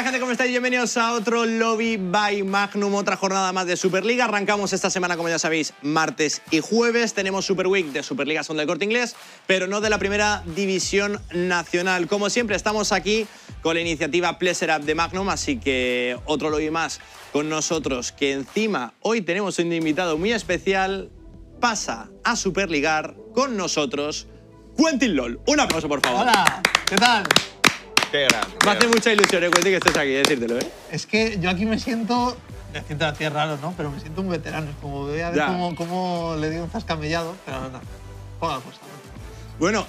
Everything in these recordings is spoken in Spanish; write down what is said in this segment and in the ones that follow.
tal, gente? ¿Cómo estáis? Bienvenidos a otro Lobby by Magnum, otra jornada más de Superliga. Arrancamos esta semana, como ya sabéis, martes y jueves. Tenemos Super Week de Superliga Segunda del Corte Inglés, pero no de la primera división nacional. Como siempre, estamos aquí con la iniciativa Pleasure Up de Magnum, así que otro Lobby más con nosotros, que encima hoy tenemos un invitado muy especial. Pasa a Superligar con nosotros Quentin LOL. Un aplauso, por favor. Hola, ¿qué tal? Qué grande. Me hace mucha ilusión, Quentin, que estés aquí, decírtelo, ¿eh? Es que yo aquí me siento, decirte así es raro, ¿no? Pero me siento un veterano. Es como, voy a ver cómo le digo un zascamellado, pero no, poca cosa. Bueno,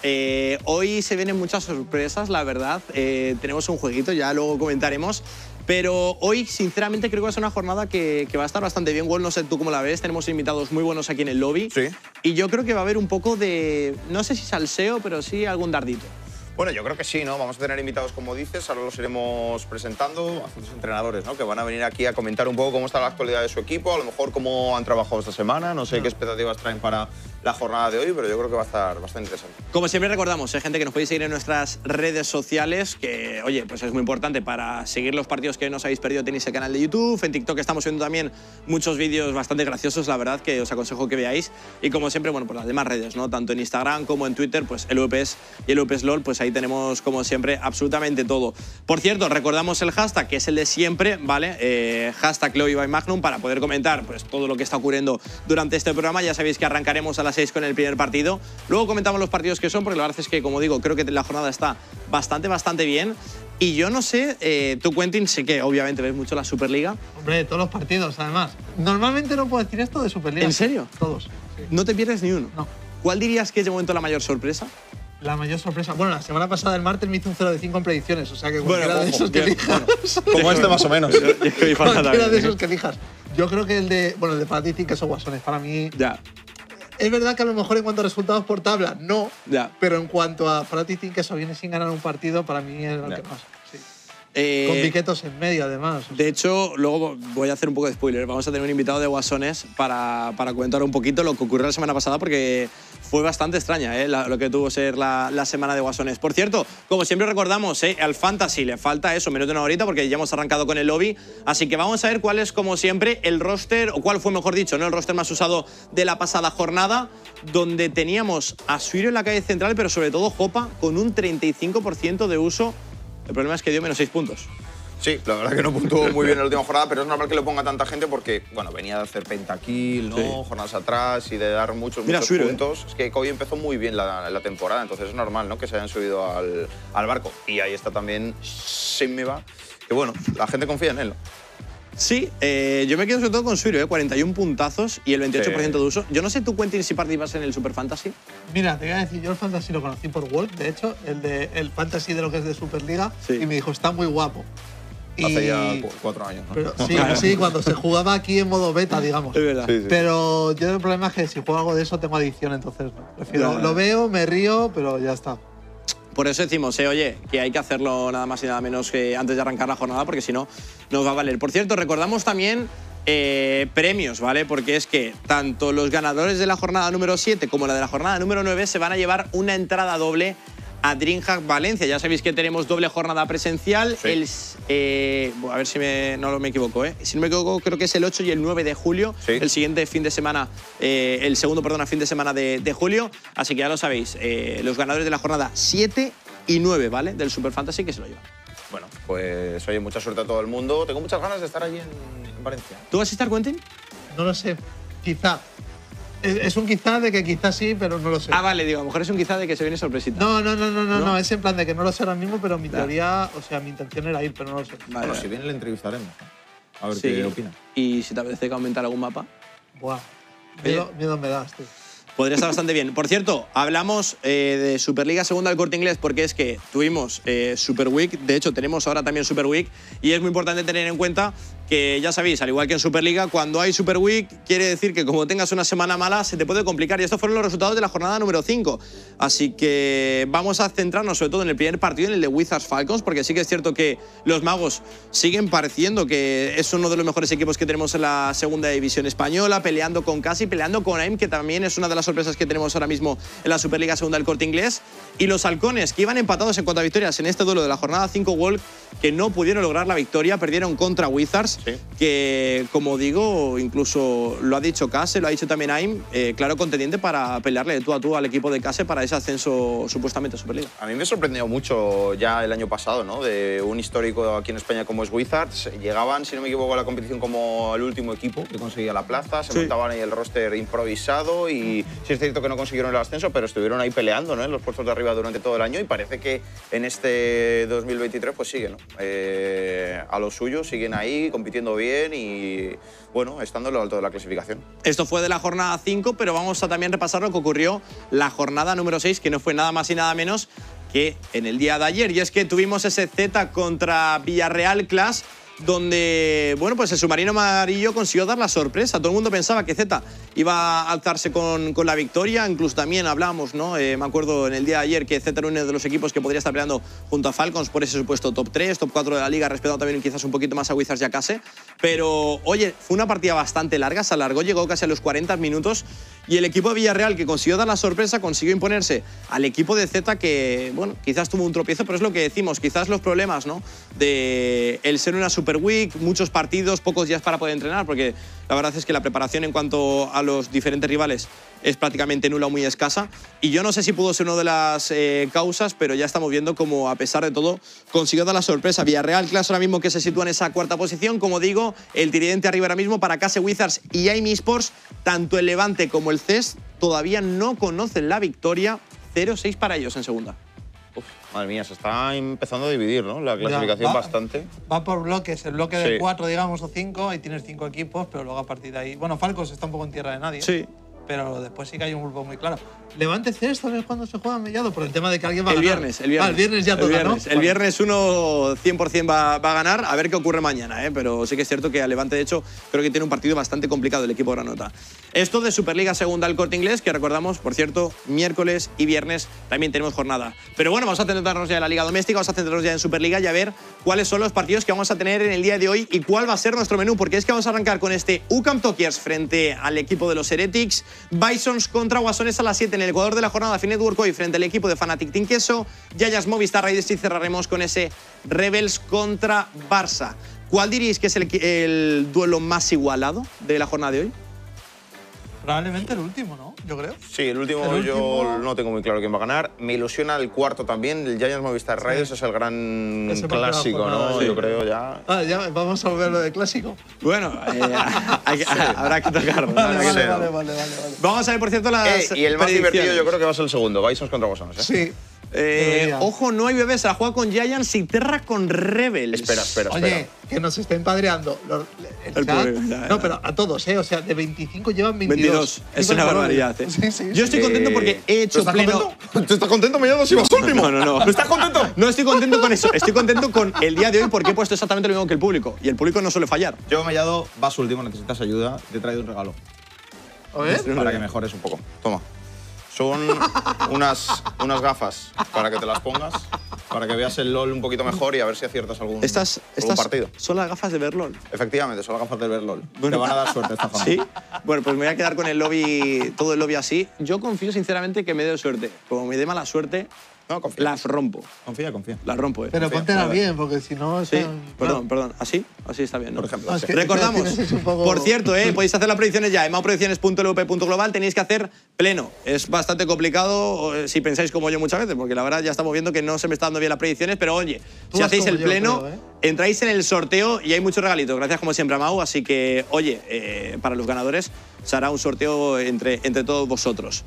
hoy se vienen muchas sorpresas, la verdad. Tenemos un jueguito, ya luego comentaremos. Pero hoy, sinceramente, creo que va a ser una jornada que va a estar bastante bien. Wall, no sé tú cómo la ves. Tenemos invitados muy buenos aquí en el lobby. Sí. Y yo creo que va a haber un poco de, no sé si salseo, pero sí algún dardito. Bueno, yo creo que sí, ¿no? Vamos a tener invitados, como dices, ahora los iremos presentando, bastantes entrenadores, ¿no? Que van a venir aquí a comentar un poco cómo está la actualidad de su equipo, a lo mejor cómo han trabajado esta semana, no sé qué expectativas traen para la jornada de hoy, pero yo creo que va a estar bastante interesante. Como siempre recordamos, gente, que nos podéis seguir en nuestras redes sociales, que, oye, pues es muy importante para seguir los partidos que no os habéis perdido. Tenéis el canal de YouTube, en TikTok estamos viendo también muchos vídeos bastante graciosos, la verdad, que os aconsejo que veáis. Y como siempre, bueno, pues las demás redes, ¿no? Tanto en Instagram como en Twitter, pues el VPS y el VPS LOL, pues ahí tenemos, como siempre, absolutamente todo. Por cierto, recordamos el hashtag, que es el de siempre, ¿vale? Hashtag Lobby by Magnum, para poder comentar pues todo lo que está ocurriendo durante este programa. Ya sabéis que arrancaremos a las 6 con el primer partido. Luego comentamos los partidos que son, porque la verdad es que, como digo, creo que la jornada está bastante bien. Y yo no sé, tú, Quentin, sé que obviamente ves mucho la Superliga. Hombre, todos los partidos, además. Normalmente no puedo decir esto de Superliga. ¿En serio? Todos. Sí. ¿No te pierdes ni uno? No. ¿Cuál dirías que es de momento la mayor sorpresa? La mayor sorpresa. Bueno, la semana pasada, el martes, me hizo un 0 de 5 en predicciones, o sea que cualquiera de esos que elijas. Como este, más o menos. Cualquiera de esos que elijas. Yo creo que el de Fanatic, que son guasones, para mí. Ya. Es verdad que a lo mejor en cuanto a resultados por tabla, no. Ya. Pero en cuanto a Fanatic, que eso viene sin ganar un partido, para mí es el que más. Sí. Con piquetos en medio, además. De hecho, luego voy a hacer un poco de spoiler. Vamos a tener un invitado de Guasones para comentar un poquito lo que ocurrió la semana pasada, porque fue bastante extraña lo que tuvo que ser la semana de Guasones. Por cierto, como siempre recordamos, al Fantasy le falta eso, menos de una horita, porque ya hemos arrancado con el lobby. Así que vamos a ver cuál es, como siempre, el roster, o cuál fue, mejor dicho, ¿no? El roster más usado de la pasada jornada, donde teníamos a Suiro en la calle central, pero sobre todo Jopa con un 35% de uso. El problema es que dio menos 6 puntos. Sí, la verdad que no puntuó muy bien en la última jornada, pero es normal que lo ponga tanta gente porque, bueno, venía de hacer pentakill, ¿no? Sí. Jornadas atrás y de dar muchos puntos. Es que Kobe empezó muy bien la temporada, entonces es normal, ¿no? Que se hayan subido al barco. Y ahí está también Shimiva, que bueno, la gente confía en él. Sí, yo me quedo sobre todo con Suiro, 41 puntazos y el 28% de uso. Yo no sé tú, Quentin, si participas en el Super Fantasy. Mira, te voy a decir, yo el Fantasy lo conocí por Wolf, de hecho, el Fantasy de lo que es de Superliga, y me dijo, está muy guapo. Hace ya 4 años, ¿no? Pero, sí, sí, cuando se jugaba aquí en modo beta, digamos. Es verdad. Sí. Pero yo el problema es que si juego algo de eso tengo adicción, entonces no. Prefiero, lo veo, me río, pero ya está. Por eso decimos, oye, que hay que hacerlo nada más y nada menos que antes de arrancar la jornada, porque si no, nos va a valer. Por cierto, recordamos también premios, ¿vale? Porque es que tanto los ganadores de la jornada número 7 como la de la jornada número 9 se van a llevar una entrada doble a DreamHack Valencia. Ya sabéis que tenemos doble jornada presencial. Sí. A ver si no me equivoco, ¿eh? Si no me equivoco, creo que es el 8 y el 9 de julio. Sí. El siguiente fin de semana, el segundo, perdón, fin de semana de julio. Así que ya lo sabéis, los ganadores de la jornada 7 y 9, ¿vale? Del Super Fantasy, que se lo llevan. Bueno, pues oye, mucha suerte a todo el mundo. Tengo muchas ganas de estar allí en Valencia. ¿Tú vas a estar, Quentin? No lo sé. Quizá. Es un quizá de que quizá sí, pero no lo sé. Ah, vale, digo, a lo mejor es un quizá de que se viene sorpresita. No, es en plan de que no lo sé ahora mismo, pero mi teoría, o sea, mi intención era ir, pero no lo sé. Vale, bueno, si viene le entrevistaremos. A ver qué opina. ¿Y si te apetece aumentar algún mapa? Buah, miedo me das, tú. Podría estar bastante bien. Por cierto, hablamos de Superliga Segunda del Corte Inglés porque es que tuvimos Super Week, de hecho tenemos ahora también Super Week, y es muy importante tener en cuenta que, ya sabéis, al igual que en Superliga, cuando hay Super Week quiere decir que como tengas una semana mala se te puede complicar, y estos fueron los resultados de la jornada número 5. Así que vamos a centrarnos sobre todo en el primer partido, en el de Wizards Falcons, porque sí que es cierto que los magos siguen pareciendo que es uno de los mejores equipos que tenemos en la segunda división española, peleando con Casi, peleando con AIM, que también es una de las sorpresas que tenemos ahora mismo en la Superliga Segunda del Corte Inglés. Y los halcones, que iban empatados en cuanto a victorias en este duelo de la jornada 5 World, que no pudieron lograr la victoria, perdieron contra Wizards, que, como digo, incluso lo ha dicho Case, lo ha dicho también Aim, claro contendiente para pelearle de tú a tú al equipo de Case para ese ascenso supuestamente a Superliga. A mí me sorprendió mucho ya el año pasado, ¿no? De un histórico aquí en España como es Wizards. Llegaban, si no me equivoco, a la competición como el último equipo que conseguía la plaza, se montaban ahí el roster improvisado y sí es cierto que no consiguieron el ascenso, pero estuvieron ahí peleando, ¿no? En los puestos de arriba durante todo el año y parece que en este 2023 pues siguen, ¿no? A lo suyo, siguen ahí compitiendo bien y bueno, estando en lo alto de la clasificación. Esto fue de la jornada 5, pero vamos a también repasar lo que ocurrió la jornada número 6, que no fue nada más y nada menos que en el día de ayer. Y es que tuvimos ese Z contra Villarreal Clash, donde, bueno, pues el submarino amarillo consiguió dar la sorpresa. Todo el mundo pensaba que Z iba a alzarse con la victoria. Incluso también hablábamos, ¿no? Me acuerdo en el día de ayer que Z era uno de los equipos que podría estar peleando junto a Falcons por ese supuesto top 3, top 4 de la liga, respetando también quizás un poquito más a Wizards y a Case. Pero, oye, fue una partida bastante larga, se alargó, llegó casi a los 40 minutos y el equipo de Villarreal, que consiguió dar la sorpresa, consiguió imponerse al equipo de Z, que, bueno, quizás tuvo un tropiezo, pero es lo que decimos, quizás los problemas, ¿no? De el ser una Super Week, muchos partidos, pocos días para poder entrenar, porque la verdad es que la preparación en cuanto a los diferentes rivales es prácticamente nula o muy escasa. Y yo no sé si pudo ser una de las causas, pero ya estamos viendo como, a pesar de todo, consiguió dar la sorpresa. Villarreal Clash ahora mismo que se sitúa en esa cuarta posición. Como digo, el tridente arriba ahora mismo para Case, Wizards y Aim Esports. Tanto el Levante como el CES todavía no conocen la victoria. 0-6 para ellos en segunda. Uf, madre mía, se está empezando a dividir, ¿no? La clasificación bastante. Va por bloques, el bloque de 4, digamos, o 5, ahí tienes 5 equipos, pero luego a partir de ahí… Bueno, Falcons está un poco en tierra de nadie. Sí. Pero después sí que hay un grupo muy claro. Levante CES, ¿sabes cuándo se juega Mellado? Por el tema de que alguien va a ganar. El viernes. El viernes ya toca, ¿no? El viernes uno 100% va a ganar, a ver qué ocurre mañana, ¿eh? Pero sí que es cierto que a Levante, de hecho, creo que tiene un partido bastante complicado el equipo granota. Esto de Superliga Segunda al Corte Inglés, que recordamos, por cierto, miércoles y viernes también tenemos jornada. Pero bueno, vamos a centrarnos ya en la Liga Doméstica, vamos a centrarnos ya en Superliga y a ver cuáles son los partidos que vamos a tener en el día de hoy y cuál va a ser nuestro menú, porque es que vamos a arrancar con este UCAM Talkers frente al equipo de los Heretics, Bisons contra Guasones a las 7 en el Ecuador de la jornada, Network hoy frente al equipo de Fnatic Team Queso, Yayas Movistar Raiders y cerraremos con ese Rebels contra Barça. ¿Cuál diréis que es el duelo más igualado de la jornada de hoy? Probablemente el último, ¿no? Yo creo. Sí, el último yo no tengo muy claro quién va a ganar. Me ilusiona el cuarto también, el Giants Movistar Raiders, es el gran clásico, ¿no? Sí. Yo creo ya. Ya vamos a volver lo de clásico. Bueno, habrá que tocarlo. Vale. Vamos a ver, por cierto, las y el más divertido yo creo que va a ser el segundo, Bisons contra Guasones, ¿eh? Sí. Ojo, no hay bebés, se la juega con Giants y Terra con Rebels. Espera. Oye, que nos está empadreando el chat. No, pero a todos, ¿eh? O sea, de 25 llevan 22. Es una barbaridad, ¿eh? Sí. Yo estoy contento porque he hecho pleno… ¿Tú estás contento, Mellado, si vas último? No. ¿Estás contento? No estoy contento con eso. Estoy contento con el día de hoy porque he puesto exactamente lo mismo que el público. Y el público no suele fallar. Yo, Mellado, vas último, necesitas ayuda. Te he traído un regalo. A ver. Para que mejores un poco. Toma. Son unas gafas para que te las pongas, para que veas el LOL un poquito mejor y a ver si aciertas algún partido. ¿Son las gafas de ver LOL? Efectivamente, son las gafas de ver LOL. Te van a dar suerte esta jornada. ¿Sí? Bueno, pues me voy a quedar con el lobby, todo el lobby así. Yo confío sinceramente que me dé suerte. Como me dé mala suerte, no, confía. las rompo. Confía. Las rompo, Pero póntela bien, porque si no… Sí, perdón. ¿Así está bien, ¿no? Por ejemplo. Es que recordamos, poco… por cierto, podéis hacer las predicciones ya en maupredicciones.lp.global, tenéis que hacer pleno. Es bastante complicado si pensáis como yo muchas veces, porque la verdad ya estamos viendo que no se me está dando bien las predicciones, pero oye, si hacéis el pleno, entráis en el sorteo y hay muchos regalitos. Gracias como siempre a Mau, así que, oye, para los ganadores se hará un sorteo entre todos vosotros.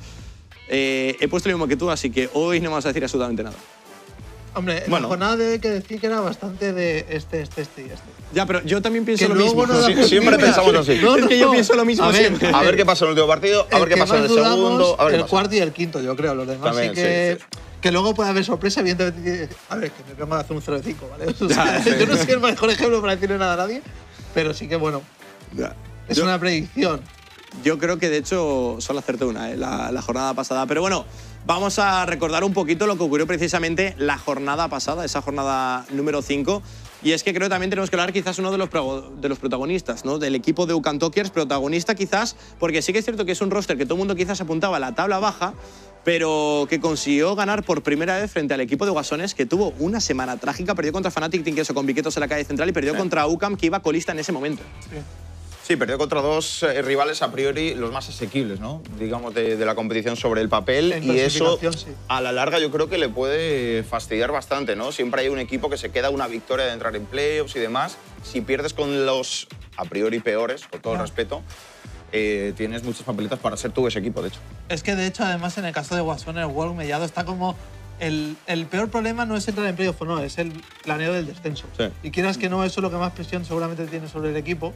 He puesto lo mismo que tú, así que hoy no me vas a decir absolutamente nada. Hombre, la jornada de que decir que era bastante de este y este. Ya, pero yo también pienso lo mismo. Siempre pensamos así. Es que yo pienso lo mismo siempre. A ver qué pasa en el último partido, a ver qué pasa en el segundo. A ver el cuarto y el quinto, yo creo. Los demás también, sí que luego puede haber sorpresa, evidentemente. A ver, que me vengo a hacer un 0-5, ¿vale? O sea, yo no soy el mejor ejemplo para decirle nada a nadie, pero sí que, bueno, es una predicción. Yo creo que, de hecho, solo acerté una, la jornada pasada. Pero bueno, vamos a recordar un poquito lo que ocurrió precisamente la jornada pasada, esa jornada número 5. Y es que creo que también tenemos que hablar quizás uno de los protagonistas, ¿no? Del equipo de UCAM Talkers, protagonista quizás, porque sí que es cierto que es un roster que todo el mundo quizás apuntaba a la tabla baja, pero que consiguió ganar por primera vez frente al equipo de Guasones, que tuvo una semana trágica, perdió contra Fnatic Teamqueso con Viquetos en la calle central y perdió contra UCAM, que iba colista en ese momento. Sí, perdió contra dos rivales a priori los más asequibles, ¿no? Digamos, de la competición sobre el papel. Y eso, a la larga, yo creo que le puede fastidiar bastante, ¿no? Siempre hay un equipo que se queda una victoria de entrar en playoffs y demás. Si pierdes con los a priori peores, con todo el respeto, tienes muchas papeletas para ser tú ese equipo, de hecho. Es que, de hecho, además, en el caso de Guasón, el World Mellado está como… El peor problema no es entrar en playoff o no, es el planeo del descenso. Sí. Y quieras que no, eso es lo que más presión seguramente tiene sobre el equipo.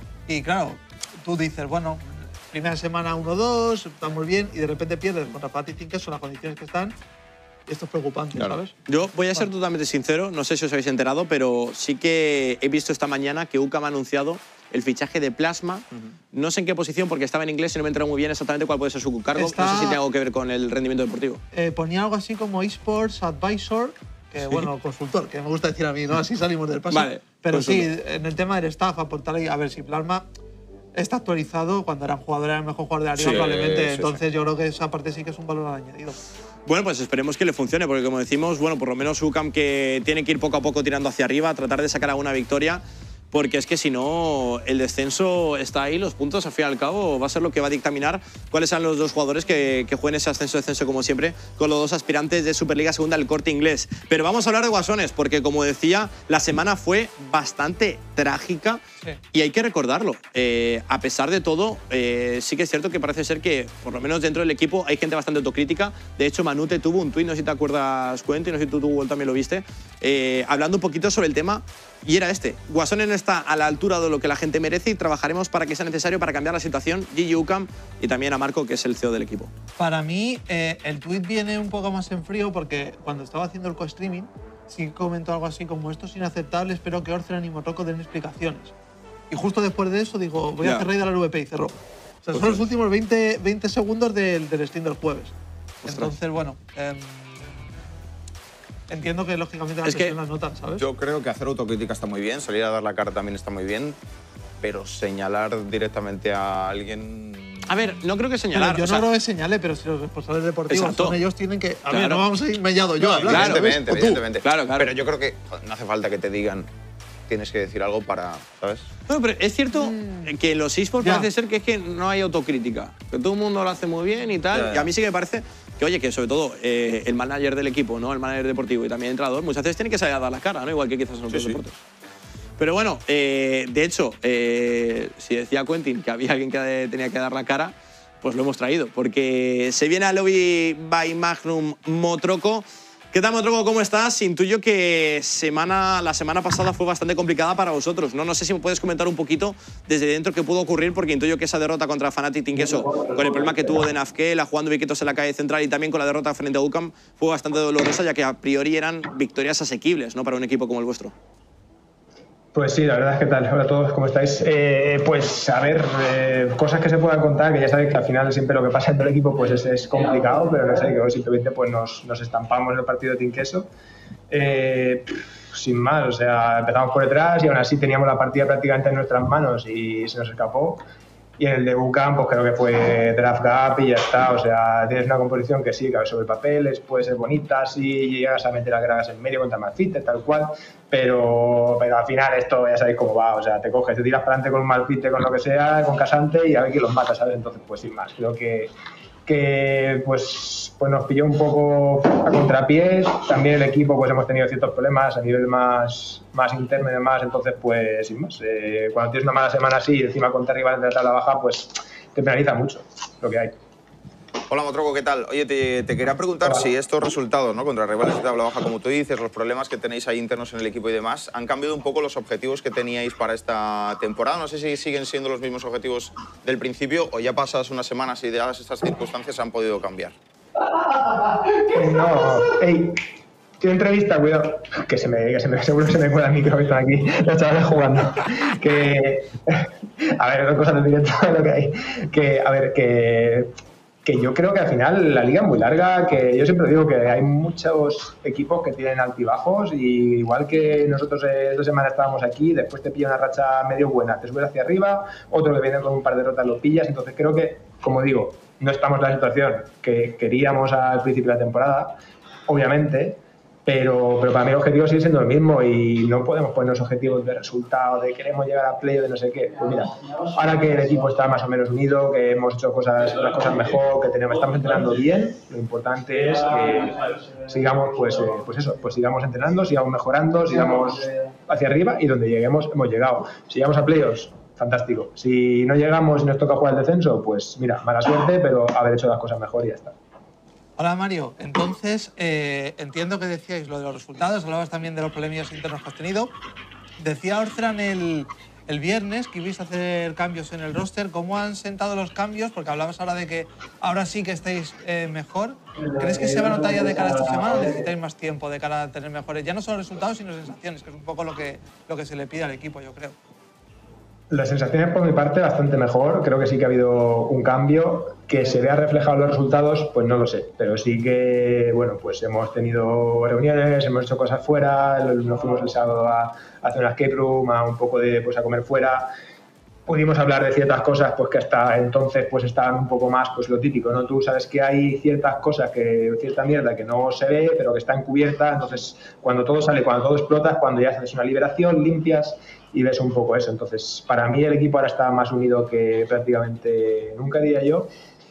Y claro, tú dices, bueno, primera semana 1-2, está muy bien, y de repente pierdes contra Fnatic Teamqueso en las condiciones que están. Y esto es preocupante, ¿sabes? Yo voy a ser totalmente sincero, no sé si os habéis enterado, pero sí que he visto esta mañana que UCAM ha anunciado el fichaje de Plasma. No sé en qué posición, porque estaba en inglés y no me he enterado muy bien exactamente cuál puede ser su cargo. No sé si tiene algo que ver con el rendimiento deportivo. Ponía algo así como eSports Advisor, que bueno, consultor, que me gusta decir a mí, ¿no? Así salimos del paso. Vale, pero consultor. sí, en el tema del staff, aportar ahí, a ver si Plasma está actualizado. Cuando era un jugador, era el mejor jugador de la liga, probablemente. Entonces yo creo que esa parte sí que es un valor añadido. Bueno, pues esperemos que le funcione, porque como decimos, bueno, por lo menos UCAM que tiene que ir poco a poco tirando hacia arriba, tratar de sacar alguna victoria, porque es que si no, el descenso está ahí, los puntos al fin y al cabo va a ser lo que va a dictaminar cuáles son los dos jugadores que jueguen ese ascenso-descenso como siempre, con los dos aspirantes de Superliga Segunda, el Corte Inglés. Pero vamos a hablar de Guasones, porque como decía, la semana fue bastante trágica y hay que recordarlo. A pesar de todo, sí que es cierto que parece ser que, por lo menos dentro del equipo, hay gente bastante autocrítica. De hecho, Manute tuvo un tuit, no sé si te acuerdas, Quentin, no sé si tú también lo viste, hablando un poquito sobre el tema, y era este: Guasones no está a la altura de lo que la gente merece y trabajaremos para que sea necesario para cambiar la situación. GG UCAM, y también a Marco, que es el CEO del equipo. Para mí, el tuit viene un poco más en frío, porque cuando estaba haciendo el co-streaming, sí comentó algo así como: esto es inaceptable, espero que Orchren y Motoco den explicaciones. Y justo después de eso digo, voy a hacer raid a la LVP, y cerró. O sea, son los últimos 20 segundos del stream del jueves. Entonces, bueno, entiendo que lógicamente las personas notan, ¿sabes? Yo creo que hacer autocrítica está muy bien, salir a dar la cara también está muy bien, pero señalar directamente a alguien… A ver, no creo que señalar. Pero yo no creo que señale, pero si los responsables deportivos son ellos, tienen que… A ver, no vamos a ir Mellado yo a hablar. Evidentemente. Claro. Pero yo creo que no hace falta que te digan, tienes que decir algo para… ¿sabes? Bueno, pero es cierto que en los eSports parece ser que es que no hay autocrítica, que todo el mundo lo hace muy bien y tal, y a mí sí que me parece que, oye, que sobre todo el manager del equipo, ¿no? El manager deportivo y también el entrenador, muchas veces tiene que salir a dar la cara, ¿no? Igual que quizás en otros deportes. Pero bueno, de hecho, si decía Quentin que había alguien que tenía que dar la cara, pues lo hemos traído, porque se viene a Lobby by Magnum Motroco. ¿Qué tal, Motroco? ¿Cómo estás? Intuyo que la semana pasada fue bastante complicada para vosotros, ¿no? No sé si me puedes comentar un poquito desde dentro qué pudo ocurrir, porque intuyo que esa derrota contra Fnatic Teamqueso, con el problema que tuvo de Nafke, la jugando Viquetos en la calle central, y también con la derrota frente a UCAM, fue bastante dolorosa, ya que a priori eran victorias asequibles, ¿no? Para un equipo como el vuestro. Pues sí, la verdad es que tal. Hola a todos, ¿cómo estáis? Pues a ver, cosas que se puedan contar, que ya sabéis que al final siempre lo que pasa entre el equipo pues es complicado, pero no sé, que hoy simplemente pues nos estampamos en el partido de Teamqueso. Sin más, o sea, empezamos por detrás y aún así teníamos la partida prácticamente en nuestras manos y se nos escapó. Y en el de UCAM, pues creo que fue draft gap y ya está. O sea, tienes una composición que sí, que sobre el papel puede ser bonita, sí, llegas a meter a Gragas en medio contra Malfite, tal cual, pero al final esto ya sabéis cómo va. O sea, te coges, te tiras para adelante con un Malfite, con lo que sea, con Casante y a ver quién los mata, ¿sabes? Entonces, pues sin más, creo que pues nos pilló un poco a contrapiés. También el equipo pues hemos tenido ciertos problemas a nivel más interno y demás, entonces pues sin más, cuando tienes una mala semana así y encima contra rivales de la tabla baja, pues te penaliza mucho lo que hay. Hola, Motroco, ¿qué tal? Oye, te quería preguntar si estos resultados, ¿no? Contra rivales de tabla baja, como tú dices, los problemas que tenéis ahí internos en el equipo y demás, ¿han cambiado un poco los objetivos que teníais para esta temporada? No sé si siguen siendo los mismos objetivos del principio o ya pasadas unas semanas y dadas estas circunstancias han podido cambiar. No, tiene entrevista, cuidado, que seguro que se me cuela el micro, que están aquí los chavales jugando. A ver, dos cosas de directo lo que hay. A ver, que que yo creo que al final la liga es muy larga, que yo siempre digo que hay muchos equipos que tienen altibajos y igual que nosotros 2 semanas estábamos aquí, después te pilla una racha medio buena, te subes hacia arriba, otro que viene con un par de derrotas lo pillas, entonces creo que, como digo, no estamos en la situación que queríamos al principio de la temporada, obviamente, pero para mí el objetivo sigue siendo el mismo y no podemos ponernos objetivos de resultado, de queremos llegar a play o de no sé qué. Pues mira, ahora que el equipo está más o menos unido, que hemos hecho las cosas mejor, que estamos entrenando bien, lo importante es que sigamos pues sigamos entrenando, sigamos mejorando, sigamos hacia arriba y donde lleguemos hemos llegado. Si llegamos a playoffs, fantástico. Si no llegamos y nos toca jugar el descenso, pues mira, mala suerte, pero haber hecho las cosas mejor y ya está. Hola Mario, entonces entiendo que decíais lo de los resultados, hablabas también de los problemas internos que has tenido. Decía Ortran el viernes que ibais a hacer cambios en el roster. ¿Cómo han sentado los cambios? Porque hablabas ahora de que ahora sí que estáis mejor. ¿Crees que se va a notar ya de cara a esta semana o necesitáis más tiempo de cara a tener mejores, ya no solo resultados, sino sensaciones, que es un poco lo que se le pide al equipo, yo creo? Las sensaciones por mi parte bastante mejor, creo que sí que ha habido un cambio, que se vea reflejado en los resultados, pues no lo sé, pero sí que, bueno, pues hemos tenido reuniones, hemos hecho cosas fuera, nos fuimos el sábado a hacer una escape room, a un poco de, pues a comer fuera, pudimos hablar de ciertas cosas pues que hasta entonces pues estaban un poco más pues lo típico, ¿no? Tú sabes que hay ciertas cosas, cierta mierda que no se ve, pero que está encubierta, entonces cuando todo sale, cuando todo explota, cuando ya haces una liberación, limpias y ves un poco eso. Entonces, para mí el equipo ahora está más unido que prácticamente nunca, diría yo.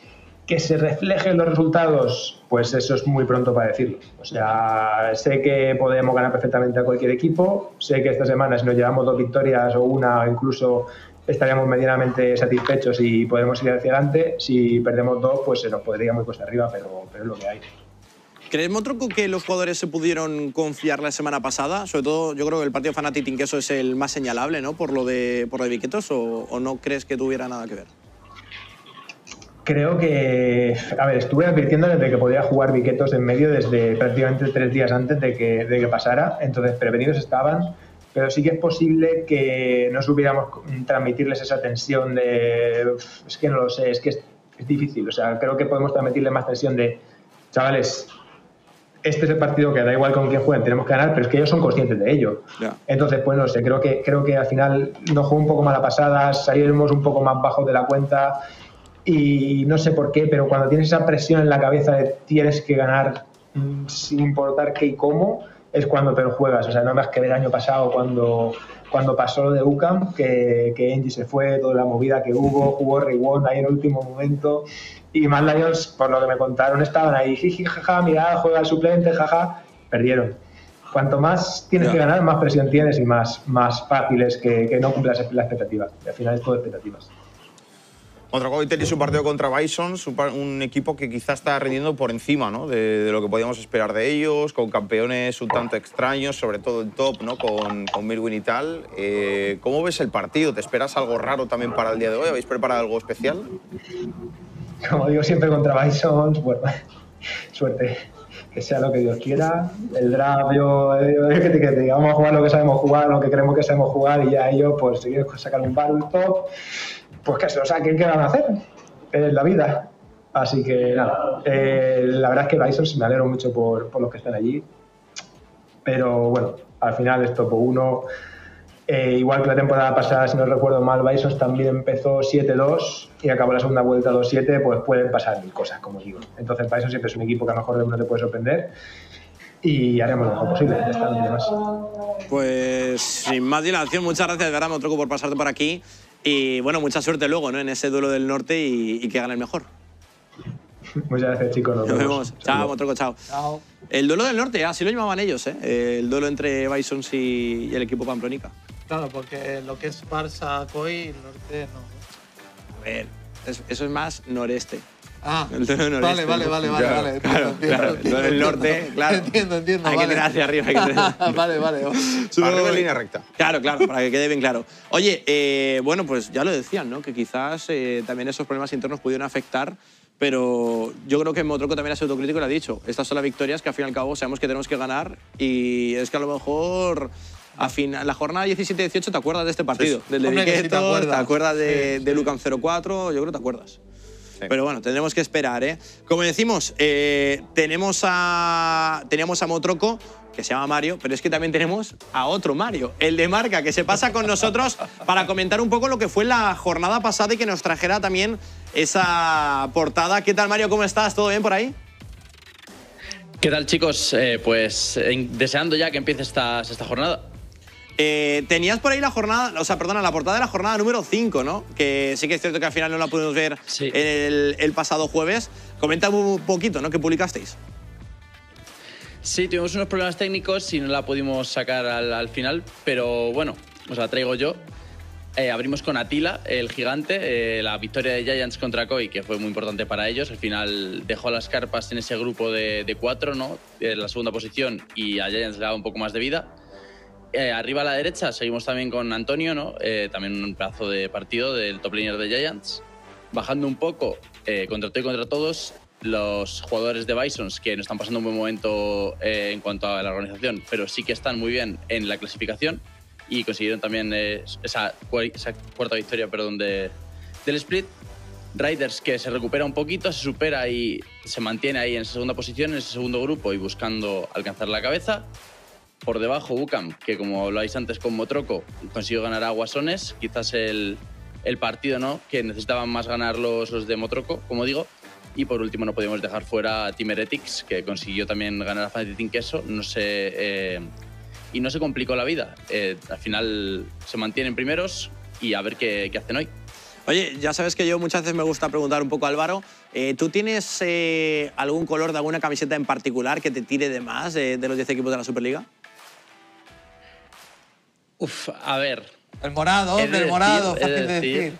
Que se reflejen los resultados, pues eso es muy pronto para decirlo. O sea, sé que podemos ganar perfectamente a cualquier equipo, sé que esta semana si nos llevamos 2 victorias o una, incluso estaríamos medianamente satisfechos y podremos ir hacia adelante. Si perdemos 2, pues se nos podría muy cuesta arriba, pero es lo que hay. ¿Crees, Motroco, que los jugadores se pudieron confiar la semana pasada? Sobre todo, yo creo que el partido Fnatic Inqueso es el más señalable, ¿no? Por lo de Viquetos, ¿o no crees que tuviera nada que ver? Creo que, a ver, estuve advirtiendo desde que podía jugar Viquetos en medio desde prácticamente 3 días antes de que pasara, entonces prevenidos estaban, pero sí que es posible que no supiéramos transmitirles esa tensión de, es que no lo sé, es que es difícil, o sea, creo que podemos transmitirles más tensión de, chavales, este es el partido que da igual con quién jueguen, tenemos que ganar, pero es que ellos son conscientes de ello. Yeah. Entonces, pues no sé, creo que al final nos jugó un poco mala pasada, salimos un poco más bajos de la cuenta y no sé por qué, pero cuando tienes esa presión en la cabeza de tienes que ganar sin importar qué y cómo, es cuando te lo juegas. O sea, no más que el año pasado cuando pasó lo de UCAM, que Engie se fue, toda la movida que hubo, jugó Rewind ahí en el último momento. Y Mad Lions, por lo que me contaron, estaban ahí, jiji, jaja, mirad, juega el suplente, jaja, perdieron. Cuanto más tienes que ganar, más presión tienes y más fácil es que no cumplas las expectativas. Y al final es todo expectativas. Hoy tenéis un partido contra Bisons, un equipo que quizás está rindiendo por encima, ¿no? de lo que podíamos esperar de ellos, con campeones un tanto extraños, sobre todo el top, ¿no? con Mirwin y tal. ¿Cómo ves el partido? ¿Te esperas algo raro también para el día de hoy? ¿Habéis preparado algo especial? Como digo siempre contra Bisons, bueno, suerte, que sea lo que Dios quiera. El draft, yo que te diga, vamos a jugar lo que sabemos jugar, lo que creemos que sabemos jugar y ya ellos, pues si quieren sacar un bar, un top, pues que se lo saquen, ¿qué van a hacer? En la vida. Así que nada, la verdad es que Bisons me alegro mucho por los que están allí, pero bueno, al final es top 1. Igual que la temporada pasada, si no recuerdo mal, Bisons también empezó 7-2 y acabó la segunda vuelta 2-7, pues pueden pasar mil cosas, como digo. Entonces Bisons siempre es un equipo que a lo mejor de uno te puede sorprender y haremos lo mejor posible. Ya está, no más. Pues sin más dilación, muchas gracias, Gara Motroco, por pasarte por aquí y bueno, mucha suerte luego, ¿no? En ese duelo del norte y que gane el mejor. Muchas gracias, chicos. Nos vemos. Chao, Motroco, chao. Chao. El duelo del norte, así lo llamaban ellos, ¿eh? El duelo entre Bisons y el equipo Pamplónica. Claro, porque lo que es Barça, COI, el norte no. A ver, eso es más noreste. Ah, el duelo noreste. Vale. Claro, el duelo del norte, claro. Entiendo. Hay que tirar hacia arriba. Vale. Arriba en línea recta. Claro, para que quede bien claro. Oye, bueno, pues ya lo decían, ¿no? Que quizás también esos problemas internos pudieron afectar, pero yo creo que Motroco también ha sido autocrítico y lo ha dicho. Estas son las victorias que al fin y al cabo sabemos que tenemos que ganar y es que a lo mejor la jornada 17-18 te acuerdas de este partido, del de Viquetos, te acuerdas de Lucan 04, yo creo que te acuerdas. Sí. Pero bueno, tendremos que esperar, ¿eh? Como decimos, teníamos a Motroco, que se llama Mario, pero es que también tenemos a otro Mario, el de Marca, que se pasa con nosotros para comentar un poco lo que fue la jornada pasada y que nos trajera también esa portada. ¿Qué tal, Mario? ¿Cómo estás? ¿Todo bien por ahí? ¿Qué tal, chicos? Deseando ya que empiece esta jornada. Tenías por ahí la portada de la jornada número 5, ¿no? Que sí que es cierto que al final no la pudimos ver el pasado jueves. Comenta un poquito, ¿no? ¿Qué publicasteis? Sí, tuvimos unos problemas técnicos y no la pudimos sacar al final, pero bueno, os la traigo yo. Abrimos con Atila, el gigante, la victoria de Giants contra Koi, que fue muy importante para ellos. Al final dejó las carpas en ese grupo de 4, ¿no? En la segunda posición, y a Giants le daba un poco más de vida. Arriba a la derecha seguimos también con Antonio, ¿no? También un pedazo de partido del top laner de Giants. Bajando un poco, contra todo y contra todos, los jugadores de Bisons, que no están pasando un buen momento en cuanto a la organización, pero sí que están muy bien en la clasificación y consiguieron también esa cuarta victoria, del split. Riders, que se recupera un poquito, se supera y se mantiene ahí en esa segunda posición, en ese segundo grupo y buscando alcanzar la cabeza. Por debajo, UCAM, que como habláis antes con Motroco, consiguió ganar a Guasones, quizás el partido, ¿no?, que necesitaban más ganar los de Motroco, como digo. Y por último no podíamos dejar fuera a Team Heretics, que consiguió también ganar a Fnatic Team Queso, y no se complicó la vida. Al final se mantienen primeros y a ver qué hacen hoy. Oye, ya sabes que yo muchas veces me gusta preguntar un poco a Álvaro. ¿Tú tienes algún color de alguna camiseta en particular que te tire de más de los 10 equipos de la Superliga? A ver. El morado, fácil de decir.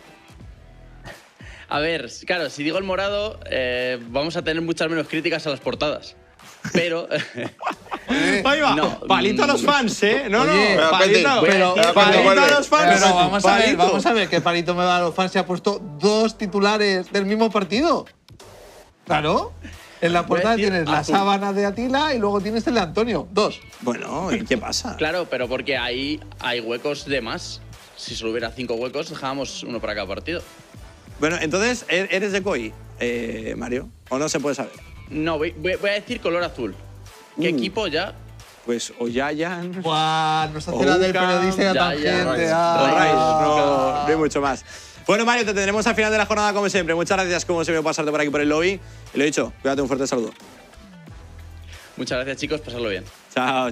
A ver, claro, si digo el morado, vamos a tener muchas menos críticas a las portadas. Pero. Ahí va. No, palito a los fans, ¿eh? No, oye, no, palito. Palito a los fans. Pero vamos a ver qué palito me va a los fans. Se ha puesto 2 titulares del mismo partido. Claro. En la portada tienes la sábana de Atila y luego tienes el de Antonio. 2. Bueno, ¿y qué pasa? Claro, pero porque ahí hay huecos de más. Si solo hubiera 5 huecos, dejábamos uno para cada partido. Bueno, entonces, ¿eres de Koi, Mario? ¿O no se puede saber? No, voy a decir color azul. ¿Qué equipo ya? Pues o Giants. ¡Guau! Nuestra cena del periodista ya tangente. No hay mucho más. Bueno, Mario, te tendremos al final de la jornada como siempre. Muchas gracias, como siempre, por pasarte por aquí por el lobby. Y lo dicho, cuídate, un fuerte saludo. Muchas gracias, chicos. Pasadlo bien. Chao.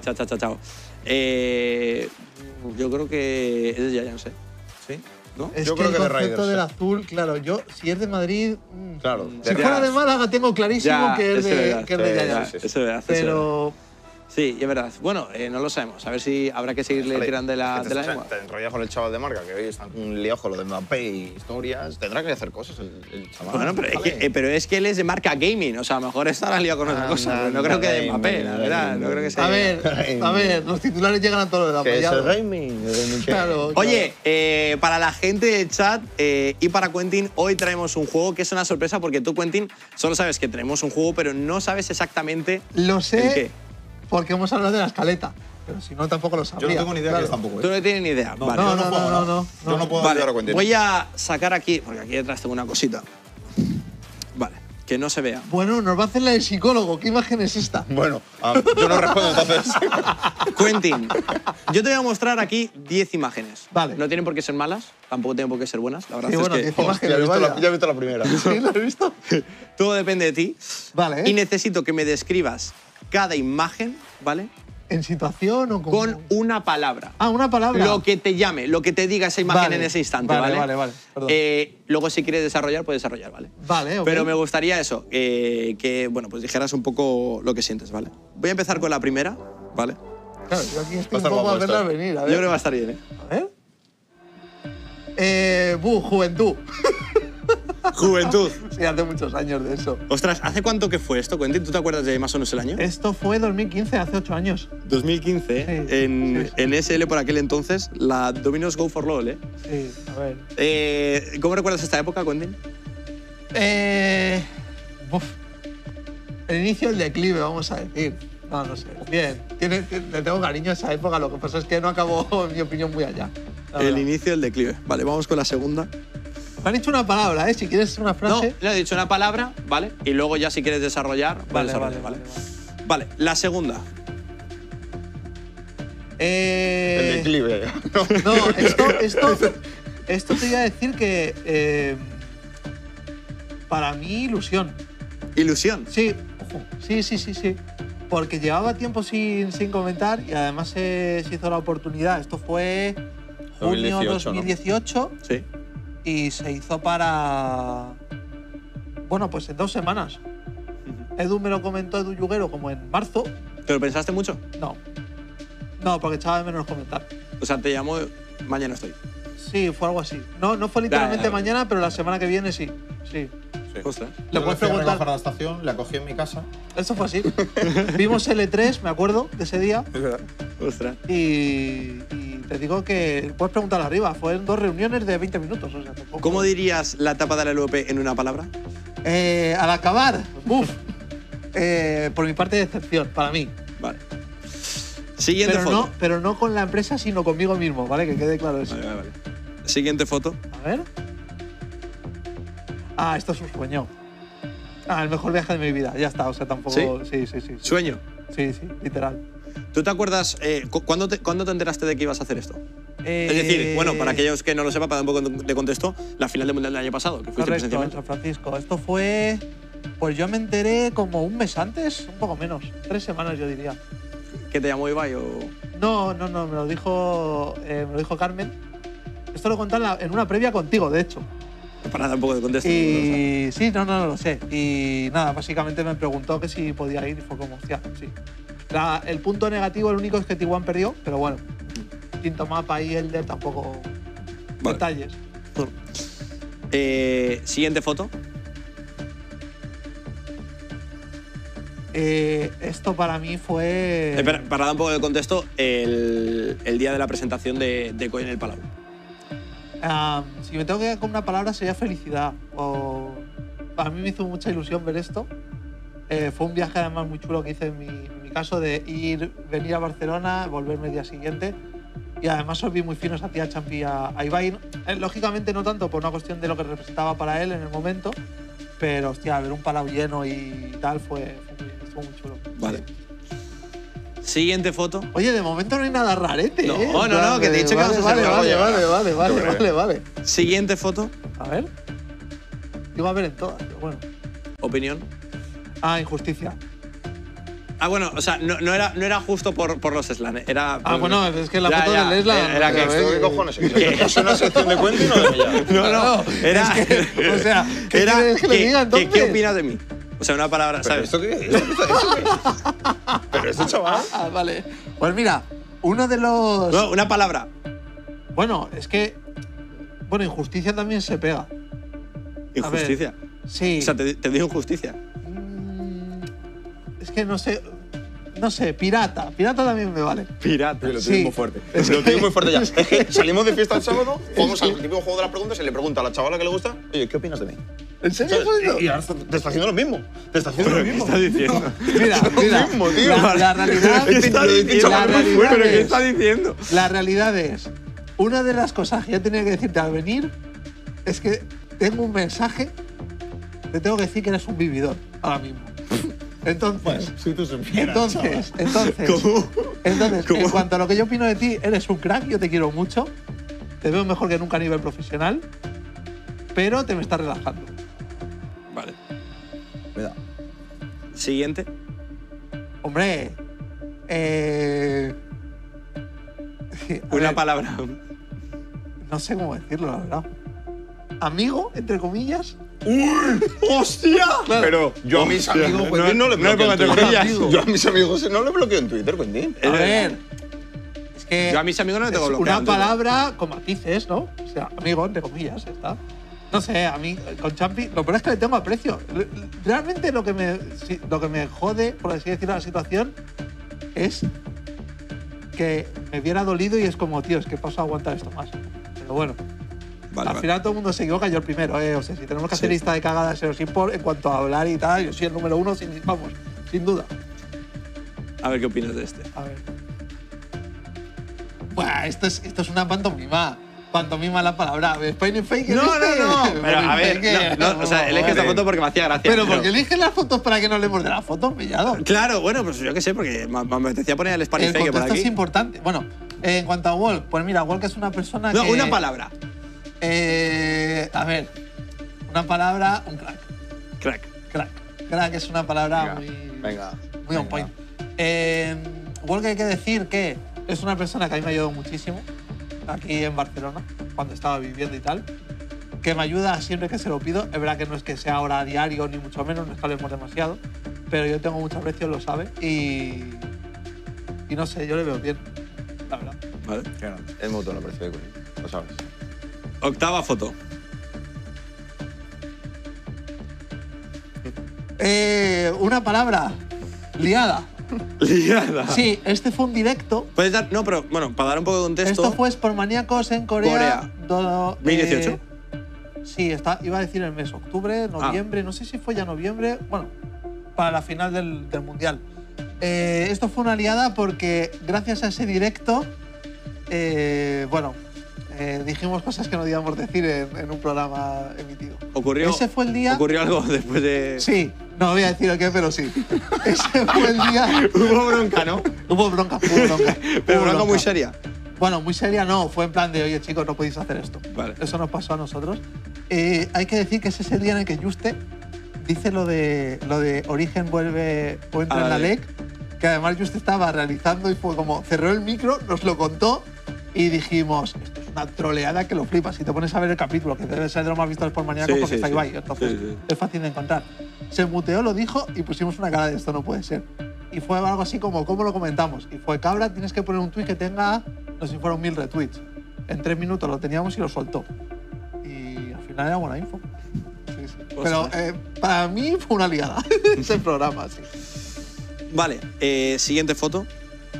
Yo creo que es de Giants, ¿eh? ¿Sí? ¿No? Es yo que creo que el de concepto Raiders, del azul, claro, yo, si es de Madrid. Claro. Si fuera de Málaga, tengo clarísimo que es de Giants. Giants. Eso es verdad. Pero. Sí, es verdad. Bueno, no lo sabemos. A ver si habrá que seguirle tirando de la lengua. Te enrollas con el chaval de Marca, que hoy está un lío con lo de Mbappé y historias. Tendrá que hacer cosas el chaval. Bueno, pero es que él es de Marca Gaming. O sea, a lo mejor estará liado con otra cosa. No creo que de Mbappé, la verdad. No creo que sea. A ver, los titulares llegan a todo lo de la es el gaming. Claro. Oye, para la gente del chat y para Quentin, hoy traemos un juego que es una sorpresa porque tú, Quentin, solo sabes que tenemos un juego, pero no sabes exactamente Lo sé. el qué. Porque hemos hablado de la escaleta. Pero si no, tampoco lo sabría. Yo no tengo ni idea que tampoco. Tú no tienes ni idea. Vale. No. Yo no puedo Vale, ayudar a Quentin. voy a sacar aquí, porque aquí detrás tengo una cosita. Vale, que no se vea. Bueno, nos va a hacer la del psicólogo. ¿Qué imagen es esta? Bueno, yo no respondo entonces. Quentin, yo te voy a mostrar aquí 10 imágenes. Vale. No tienen por qué ser malas, tampoco tienen por qué ser buenas. La verdad Sí, bueno, es 10 que imágenes. Ya he visto la primera. ¿Sí? ¿Lo has visto? todo depende de ti. Vale. Y necesito que me describas cada imagen, ¿vale? ¿En situación o con una palabra. Ah, una palabra. Lo que te llame, lo que te diga esa imagen Vale. en ese instante, ¿vale? Vale. Perdón. Luego, si quieres desarrollar, puedes desarrollar, ¿vale? Vale, ok. Pero me gustaría eso, que bueno, pues dijeras un poco lo que sientes, ¿vale? Voy a empezar con la primera, ¿vale? Claro, yo aquí estoy un Va a estar poco a guapo verla esto. venir. A Yo ver. creo que va a estar bien, ¿eh? A ver. Juventud. Juventud. Sí, hace muchos años de eso. Ostras, ¿hace cuánto que fue esto, Quentin? ¿Tú te acuerdas de más o menos el año? Esto fue 2015, hace 8 años. 2015, Sí. en SL por aquel entonces, la Domino's Go for LOL, ¿eh? Sí, a ver. ¿Cómo recuerdas esta época, Quentin? El inicio del declive, vamos a decir. No sé. Bien. Le tengo cariño a esa época, lo que pasa es que no acabó, en mi opinión, muy allá. El inicio del declive. Vale, vamos con la segunda. Me han dicho una palabra, ¿eh? Si quieres una frase. No, le he dicho una palabra, ¿vale? Y luego ya si quieres desarrollar, Vale, desarrollar, vale. Vale, la segunda. El declive. No, esto te iba a decir que para mí ilusión. Ilusión. Sí, ojo, sí. Porque llevaba tiempo sin comentar y además se hizo la oportunidad. Esto fue junio 2018 ¿no? Sí. Y se hizo para… Bueno, pues en 2 semanas. Edu me lo comentó, Edu Yuguero, como en marzo. ¿Te lo pensaste mucho? No, porque echaba de menos comentar. O sea, te llamó mañana estoy. Sí, fue algo así. No fue literalmente mañana, pero la semana que viene sí. Ostras. Le puedes preguntar. A la estación, la cogí en mi casa. Eso fue así. Vimos L3, me acuerdo, de ese día. Es verdad. Ostras. Y te digo que puedes preguntar arriba. Fueron 2 reuniones de 20 minutos. O sea, tampoco… ¿Cómo dirías la etapa de la LVP en una palabra? Al acabar, por mi parte, decepción, para mí. Vale. Siguiente foto. Pero no con la empresa, sino conmigo mismo, ¿vale? Que quede claro eso. Vale. Siguiente foto. A ver. Esto es un sueño. El mejor viaje de mi vida. Ya está, o sea, tampoco… Sí. ¿Sueño? Sí, literal. ¿Tú te acuerdas cuándo te enteraste de que ibas a hacer esto? Es decir, bueno, para aquellos que no lo sepan, para dar un poco de contexto, la final del Mundial del año pasado, que fuiste Correcto, en presencialmente. San Francisco. Esto fue… Pues yo me enteré como un mes antes, un poco menos. 3 semanas, yo diría. ¿Que te llamó Ibai o...? No, me lo dijo Carmen. Esto lo conté en una previa contigo, de hecho. Para dar un poco de contexto. Y sí, no lo sé. Y nada, básicamente me preguntó que si podía ir y fue como, hostia, sí. El punto negativo, el único es que T1 perdió, pero bueno, quinto mapa y Elder tampoco… Vale. Detalles. Siguiente foto. Esto para mí fue… Para dar un poco de contexto, el día de la presentación de Koi en el Palau. Si me tengo que quedar con una palabra sería felicidad. A mí me hizo mucha ilusión ver esto. Fue un viaje además muy chulo que hice en mi caso de venir a Barcelona, volverme el día siguiente. Y además os vi muy finos a ti, a Champi y a Ibai. Lógicamente no tanto por una cuestión de lo que representaba para él en el momento, pero hostia, ver un Palau lleno y tal estuvo muy chulo. Vale. Siguiente foto. Oye, de momento no hay nada rarete, No, ¿eh? no, que te he dicho que vamos a hacer Vale. Siguiente foto. A ver. Digo a ver en todas, pero bueno. Opinión. Injusticia. Bueno, o sea, no era justo por los Slan, era… Bueno, es que la foto del Slan… Era que… ¿Qué cojones es? ¿Es una sección de cuento y no de Millán? No, era… o sea, ¿qué era quieres que le diga entonces? ¿Qué opinas de mí? O sea, una palabra, ¿sabes? ¿Esto qué es? ¿Pero este chaval? Vale. Pues mira, uno de los… No, una palabra. Bueno, es que… Bueno, injusticia también se pega. ¿Injusticia? Sí. O sea, te digo injusticia. Es que no sé… No sé, pirata. Pirata también me vale. Pirata. Lo tengo muy fuerte. Lo tengo muy fuerte ya. Es que salimos de fiesta el sábado, jugamos al típico juego de las preguntas y le pregunta a la chavala que le gusta, oye, ¿qué opinas de mí? ¿En serio? Y ahora te está haciendo lo mismo. Te está haciendo lo mismo. ¿Qué está diciendo? Mira, Lo mismo, tío. la realidad… ¿Qué está diciendo? ¿Pero ¿Qué está diciendo? La realidad es… Una de las cosas que yo tenía que decirte al venir es que tengo un mensaje… Te tengo que decir que eres un vividor ahora mismo. Entonces, Si tú supieras, entonces, ¿Cómo? en cuanto a lo que yo opino de ti, eres un crack, yo te quiero mucho, te veo mejor que nunca a nivel profesional, pero te me estás relajando. Vale. Mira. Siguiente. Hombre, Una palabra. No sé cómo decirlo, la verdad. Amigo, entre comillas. ¡Hostia! Claro. Pero yo a mis amigos, Quentin, no le bloqueo en Twitter. Yo a mis amigos no le bloqueo en Twitter, Quentin. A ver, es que Yo a mis amigos no le tengo es bloqueado. una palabra con matices, ¿no? O sea, amigo, entre comillas, está. No sé, a mí con Champi, lo peor es que le tengo aprecio. Realmente lo que me jode, por así decirlo, la situación es que me viera dolido y es como, tío, es que paso a aguantar esto más. Pero bueno, al final todo el mundo se equivoca, yo el primero, O sea, si tenemos que hacer lista de cagadas en cuanto a hablar y tal, yo soy el número 1, sin duda. A ver qué opinas de este. A ver. Buah, esto es una pantomima. pantomima la palabra. ¿Spain fake? No. Pero a ver, o sea, elige esta foto porque me hacía gracia. Pero porque eligen las fotos para que no hablemos de las fotos, pillado. Claro, bueno, pues yo qué sé, porque me apetecía poner el Spanish fake por aquí. Esto es importante. Bueno, en cuanto a Walk, pues mira, Walk es una persona que… No, una palabra. A ver, una palabra, un crack. Crack es una palabra muy on point. Walk hay que decir que es una persona que a mí me ha ayudado muchísimo aquí en Barcelona, cuando estaba viviendo y tal, que me ayuda siempre que se lo pido. Es verdad que no es que sea ahora a diario, ni mucho menos, no es que hablemos demasiado, pero yo tengo mucho aprecio, lo sabe, y no sé, yo le veo bien, la verdad. Vale. Es mutuo el aprecio de Cuni, lo sabes. Octava foto. Una palabra, liada. Liada. Sí, este fue un directo. Puedes dar, no, pero bueno, para dar un poco de contexto. Esto fue Sportmaníacos en Corea. 2018. Sí, iba a decir el mes, octubre, noviembre, no sé si fue ya noviembre, bueno, para la final del Mundial. Esto fue una liada porque gracias a ese directo, dijimos cosas que no debíamos decir en un programa emitido. Ese fue el día… ¿Ocurrió algo después de…? Sí, no voy a decir el qué, pero sí. Ese fue el día… Hubo bronca, ¿no? Hubo bronca. Pero bronca muy seria. Bueno, muy seria no, fue en plan de, oye chicos, no podéis hacer esto. Vale. Eso nos pasó a nosotros. Hay que decir que es ese día en el que Juste dice lo de Origen vuelve o entra en la LEC, que además Juste estaba realizando y fue como, cerró el micro, nos lo contó y dijimos, esto es una troleada que lo flipas. Si te pones a ver el capítulo, que debe ser de lo más visto de Sportmaníacos porque está Ibai, entonces es fácil de encontrar. Se muteó, lo dijo y pusimos una cara de esto no puede ser. Y fue algo así como, ¿cómo lo comentamos? Y fue, cabra, tienes que poner un tweet que tenga, no sé si fueron 1000 retweets. En 3 minutos lo teníamos y lo soltó. Y al final era buena info. Sí. Pero para mí fue una liada ese programa, sí. Vale, siguiente foto.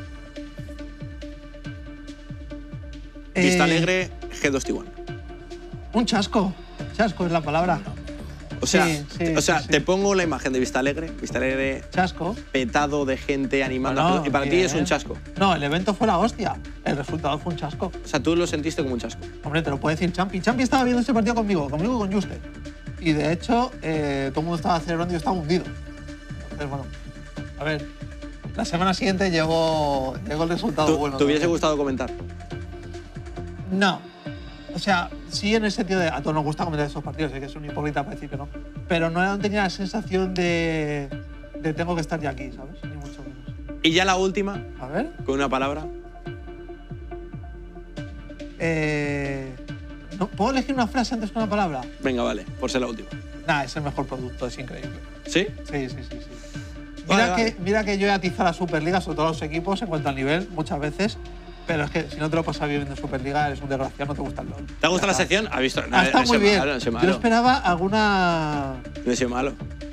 Vista Alegre, G2T1. Un chasco. Chasco es la palabra. O sea, te pongo la imagen de Vista Alegre chasco, petado de gente animando. Y para ti es un chasco. No, el evento fue la hostia. El resultado fue un chasco. O sea, tú lo sentiste como un chasco. Hombre, te lo puede decir Champi. Champi estaba viendo ese partido conmigo y con Juste. Y de hecho, todo el mundo estaba celebrando y yo estaba hundido. Entonces, bueno, a ver, la semana siguiente llegó el resultado bueno. ¿Te hubiese gustado comentar? No. O sea, sí en el sentido de a todos nos gusta comentar esos partidos, sé que es un hipócrita para decir que no, pero no tenía la sensación de tengo que estar ya aquí, ¿sabes? Ni mucho menos. Y ya la última, a ver, con una palabra. ¿No? ¿Puedo elegir una frase antes que una palabra? Venga, vale, por ser la última. Nah, es el mejor producto, es increíble. ¿Sí? Sí. Mira que yo he atizado a la Superliga, sobre todo a los equipos, en cuanto al nivel, muchas veces. Pero es que si no te lo pasas bien en Superliga, eres un desgraciado, no te gusta el LoL. ¿Te gusta la sección? ¿Has visto? No, está muy bien. Malo. Yo esperaba alguna… No es malo.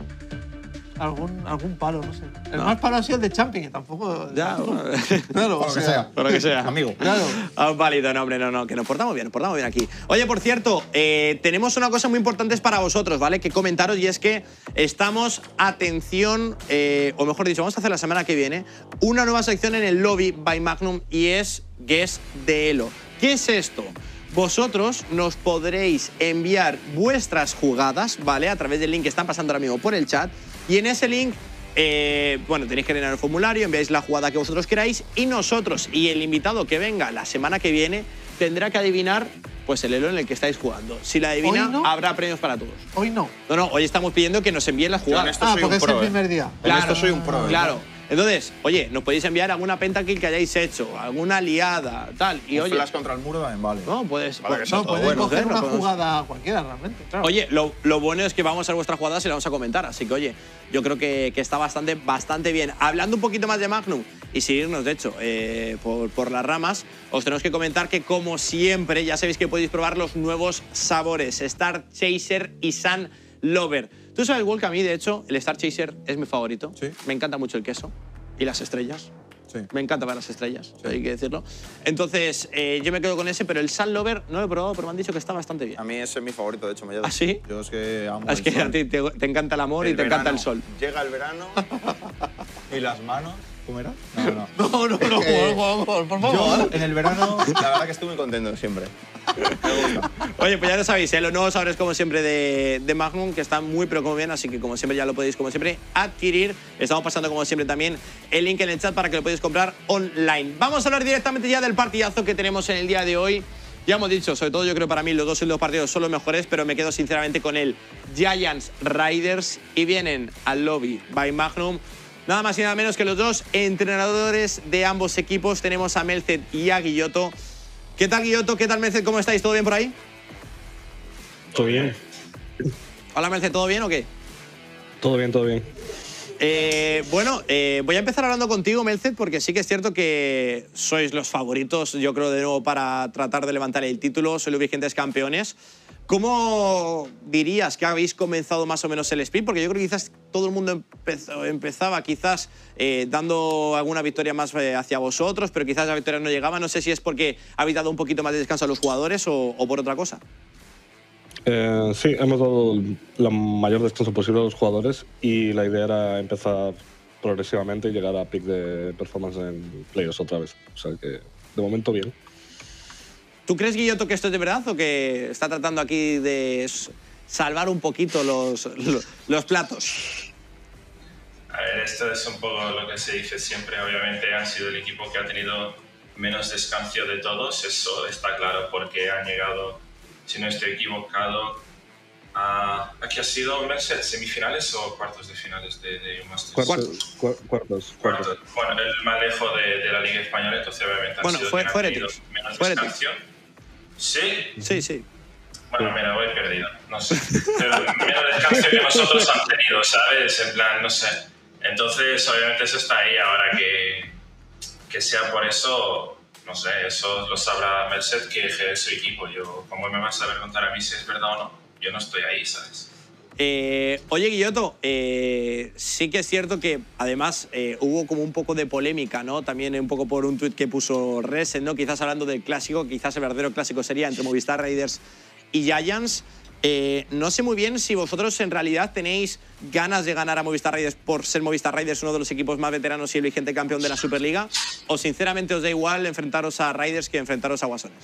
Algún palo, no sé. El más palo ha sido el de Champi, que tampoco… Ya, claro, por lo que sea. Amigo. Claro. Un palito, no, hombre, no, que nos portamos bien aquí. Oye, por cierto, tenemos una cosa muy importante para vosotros, ¿vale? Que comentaros, y es que estamos, atención, o mejor dicho, vamos a hacer la semana que viene una nueva sección en el lobby by Magnum y es Guess de Elo. ¿Qué es esto? Vosotros nos podréis enviar vuestras jugadas, ¿vale? A través del link que están pasando ahora mismo por el chat. Y en ese link, tenéis que llenar el formulario, enviáis la jugada que vosotros queráis y nosotros y el invitado que venga la semana que viene tendrá que adivinar pues el elo en el que estáis jugando. Si la adivina, habrá premios para todos. Hoy no. No, hoy estamos pidiendo que nos envíen las jugadas. Porque es el primer día. Claro, en esto soy un pro. Claro. Entonces, oye, nos podéis enviar alguna pentakill que hayáis hecho, alguna liada, tal. Y un oye, flash contra el muro también vale. No, puedes coger una jugada cualquiera, realmente. Claro. Oye, lo bueno es que vamos a ver vuestras jugadas y las vamos a comentar. Así que, oye, yo creo que está bastante bien. Hablando un poquito más de Magnum y seguirnos, de hecho, por las ramas, os tenemos que comentar que, como siempre, ya sabéis que podéis probar los nuevos sabores Star Chaser y Sun Lover. Tú sabes, Wolf, que a mí, de hecho, el Star Chaser es mi favorito. Sí. Me encanta mucho el queso y las estrellas. Sí. Me encanta ver las estrellas, hay que decirlo. Entonces, yo me quedo con ese, pero el Sun Lover no lo he probado, pero me han dicho que está bastante bien. A mí ese es mi favorito, de hecho. ¿Ah, sí? Yo es que amo a ti te encanta el amor y te encanta el sol. Llega el verano y las manos ¿Cómo era? No, por favor. Yo, en el verano, la verdad que estoy muy contento siempre. Me gusta. Oye, pues ya lo sabéis, los nuevos sabores como siempre de Magnum, que están muy pero como bien, así que como siempre ya lo podéis como siempre adquirir. Estamos pasando como siempre también el link en el chat para que lo podáis comprar online. Vamos a hablar directamente ya del partidazo que tenemos en el día de hoy. Ya hemos dicho, sobre todo yo creo para mí los dos partidos son los mejores, pero me quedo sinceramente con el Giants Raiders y vienen al lobby by Magnum. Nada más y nada menos que los dos entrenadores de ambos equipos. Tenemos a Melcet y a Guilloto. ¿Qué tal, Guilloto? ¿Qué tal, Melcet? ¿Cómo estáis? ¿Todo bien por ahí? Todo bien. Hola, Melcet. ¿Todo bien o qué? Todo bien, todo bien. Voy a empezar hablando contigo, Melcet, porque sí que es cierto que sois los favoritos, yo creo, de nuevo para tratar de levantar el título. Sois los vigentes campeones. ¿Cómo dirías que habéis comenzado más o menos el sprint? Porque yo creo que quizás todo el mundo empezaba quizás dando alguna victoria más hacia vosotros, pero quizás las victorias no llegaban. No sé si es porque habéis dado un poquito más de descanso a los jugadores o por otra cosa. Sí, hemos dado el mayor descanso posible a los jugadores y la idea era empezar progresivamente y llegar a pick de performance en playoffs otra vez. O sea que, de momento, bien. ¿Tú crees, Guilloto, que esto es de verdad o que está tratando aquí de salvar un poquito los platos? A ver, esto es un poco lo que se dice siempre. Obviamente han sido el equipo que ha tenido menos descanso de todos. Eso está claro porque han llegado, si no estoy equivocado, ¿aquí ha sido Merced, semifinales o cuartos de finales de Masters? Cuartos. Bueno, el más lejos de la Liga Española, entonces obviamente han sido quien ha tenido menos descanso. ¿Sí? Sí. Bueno, mira, voy perdido, no sé. Pero menos descanso que nosotros han tenido, ¿sabes? En plan, no sé. Entonces, obviamente eso está ahí. Ahora que sea por eso, no sé, eso lo sabrá Merced, que es su equipo. Yo, ¿cómo me vas a saber contar a mí si es verdad o no? Yo no estoy ahí, ¿sabes? Oye, Guilloto, sí que es cierto que además hubo como un poco de polémica, ¿no? También un poco por un tuit que puso Resen, ¿no? Quizás hablando del clásico, quizás el verdadero clásico sería entre Movistar Raiders y Giants. No sé muy bien si vosotros en realidad tenéis ganas de ganar a Movistar Raiders por ser Movistar Raiders uno de los equipos más veteranos y el vigente campeón de la Superliga, o sinceramente os da igual enfrentaros a Raiders que enfrentaros a Guasones.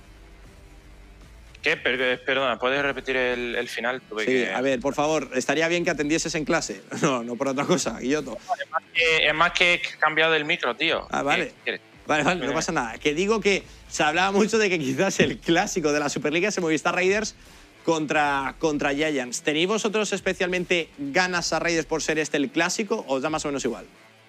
¿Qué? Perdona, ¿puedes repetir el final? Sí, a ver, por favor, estaría bien que atendieses en clase. No por otra cosa, Guilloto. Es más que he cambiado el micro, tío. Ah, vale. Vale, no pasa nada. Que digo que se hablaba mucho de que quizás el clásico de la Superliga es el Movistar Raiders contra Giants. ¿Tenéis vosotros especialmente ganas a Raiders por ser este el clásico o os da más o menos igual?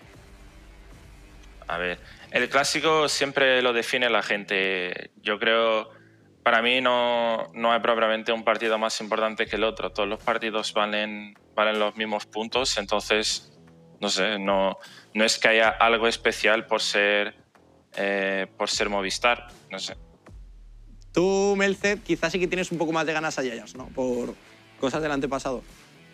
A ver, el clásico siempre lo define la gente. Yo creo... Para mí no hay propiamente un partido más importante que el otro. Todos los partidos valen los mismos puntos, entonces, no sé, no es que haya algo especial por ser Movistar, no sé. Tú, Melcet, quizás sí que tienes un poco más de ganas a Giants, ¿no? Por cosas del antepasado.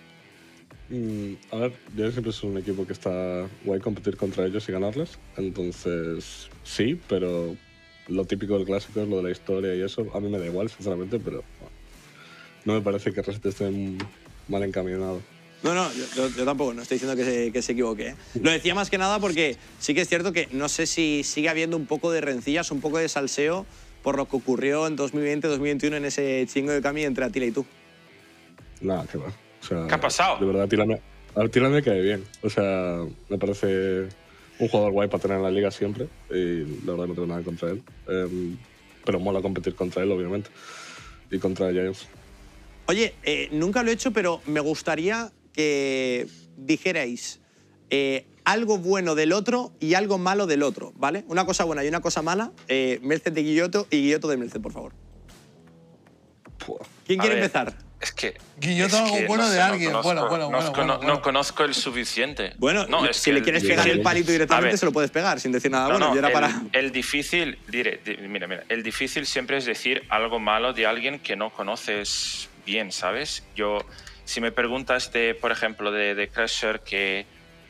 A ver, Giants siempre es un equipo que está guay competir contra ellos y ganarles, entonces sí, pero... Lo típico del clásico es lo de la historia y eso. A mí me da igual, sinceramente, pero no me parece que Reset esté mal encaminado. No, yo tampoco, no estoy diciendo que se equivoque, ¿eh? Lo decía más que nada porque sí que es cierto que no sé si sigue habiendo un poco de rencillas, un poco de salseo por lo que ocurrió en 2020-2021 en ese chingo de Cami entre Atila y tú. Nada, qué va. O sea, ¿qué ha pasado? De verdad, Atila me cae bien. O sea, me parece... un jugador guay para tener en la liga siempre y la verdad no tengo nada contra él. Pero mola competir contra él, obviamente, y contra Giants. Oye, nunca lo he hecho, pero me gustaría que dijerais algo bueno del otro y algo malo del otro, ¿vale? Una cosa buena y una cosa mala. Melcet de Guilloto y Guilloto de Melcet, por favor. ¿Quién quiere empezar? Es que... Guilloto algo bueno de alguien. No conozco el suficiente. Bueno, no, es si le quieres pegar el palito directamente, se lo puedes pegar sin decir nada bueno. El difícil, mira, el difícil siempre es decir algo malo de alguien que no conoces bien, ¿sabes? Si me preguntas por ejemplo, de Crusher, que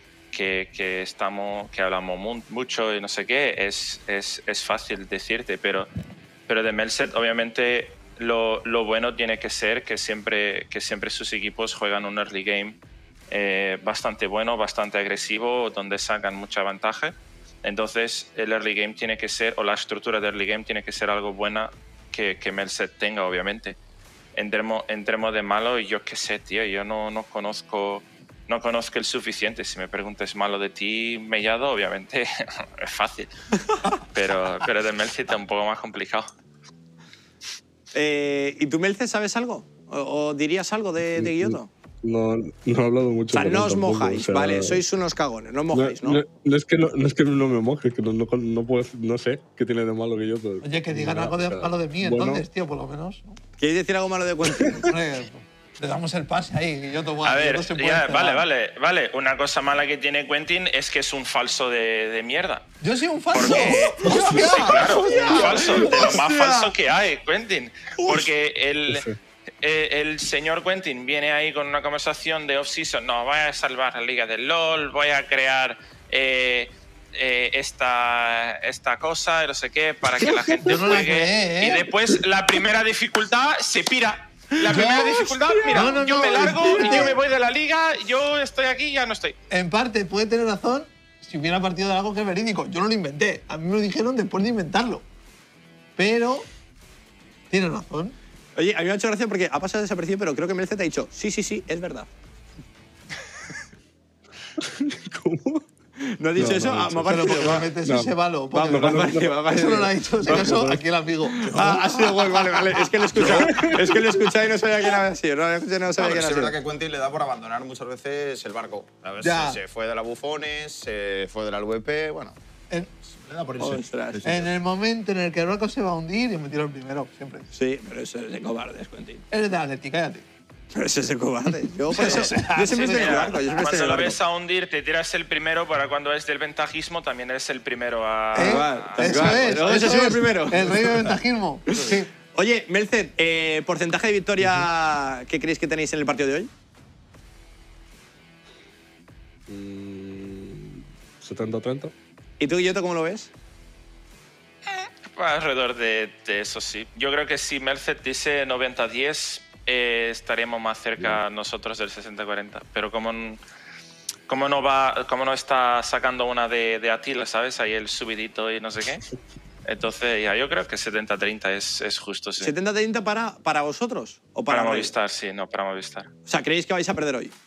hablamos mucho y no sé qué, es fácil decirte, pero de Melcet, obviamente... Lo bueno tiene que ser que siempre sus equipos juegan un early game bastante bueno, bastante agresivo, donde sacan mucha ventaja. Entonces el early game tiene que ser, o la estructura del early game tiene que ser algo buena que Melset tenga, obviamente. Entremos de malo y yo qué sé, tío, yo no conozco el suficiente. Si me preguntas malo de ti, Mellado, obviamente es fácil. pero de Melset es un poco más complicado. ¿Y tú, Melset, sabes algo? ¿O dirías algo de Guilloto? No he hablado mucho. O sea, no os mojáis, o sea, vale, sois unos cagones, no os mojáis, ¿no? No es que no me moje, que no sé qué tiene de malo Guilloto. Oye, que digan algo de malo de mí, entonces, tío, por lo menos. ¿Queréis decir algo malo de Quentin? Le damos el pase ahí, Guilloto. A ver, vale. Una cosa mala que tiene Quentin es que es un falso de mierda. ¿Yo soy un falso? Sí, claro, un falso. De lo más falso que hay, Quentin. Porque el señor Quentin viene ahí con una conversación de off-season. No, voy a salvar la liga del LoL, voy a crear esta cosa, no sé qué, para que la gente juegue. Y después la primera dificultad se pira. La primera dificultad, mira, yo me largo, yo me voy de la liga, yo estoy aquí, ya no estoy. En parte puede tener razón si hubiera partido de algo que es verídico. Yo no lo inventé, a mí me lo dijeron después de inventarlo. Pero tiene razón. Oye, a mí me ha hecho gracia porque ha pasado desapercibido, pero creo que Melset ha dicho, sí, es verdad. ¿Cómo? ¿No ha dicho eso? Me ha parecido. Eso se valo. Eso no lo ha dicho. Si acaso, aquí el amigo. Ha sido bueno, vale. Es que lo he escuchado y no sabía quién había sido. No sabía quién es verdad que Quentin le da por abandonar muchas veces el barco. A ver, se fue de la Bufones, se fue de la LVP, bueno. Le da por eso. En el momento en el que el barco se va a hundir, yo me tiro el primero, siempre. Sí, pero eso es de cobardes, Quentin. Eres de Atleti, cállate. Pero eso es de cobarde. Yo siempre estoy en el barco. Cuando lo ves a hundir, te tiras el primero, para cuando es del ventajismo también eres el primero a... Eso es el primero. El rey del ventajismo. Sí. Oye, Melset, ¿porcentaje de victoria que creéis que tenéis en el partido de hoy? 70-30. ¿Y tú, Guilloto, cómo lo ves? Alrededor de eso, sí. Yo creo que si Melset dice 90-10... estaremos más cerca nosotros del 60-40. Pero como no está sacando una de Attila, ¿sabes? Ahí el subidito y no sé qué. Entonces, yo creo que 70-30 es justo, sí. ¿70-30 para vosotros? ¿O para Movistar? Sí, no, para Movistar. O sea, ¿creéis que vais a perder hoy?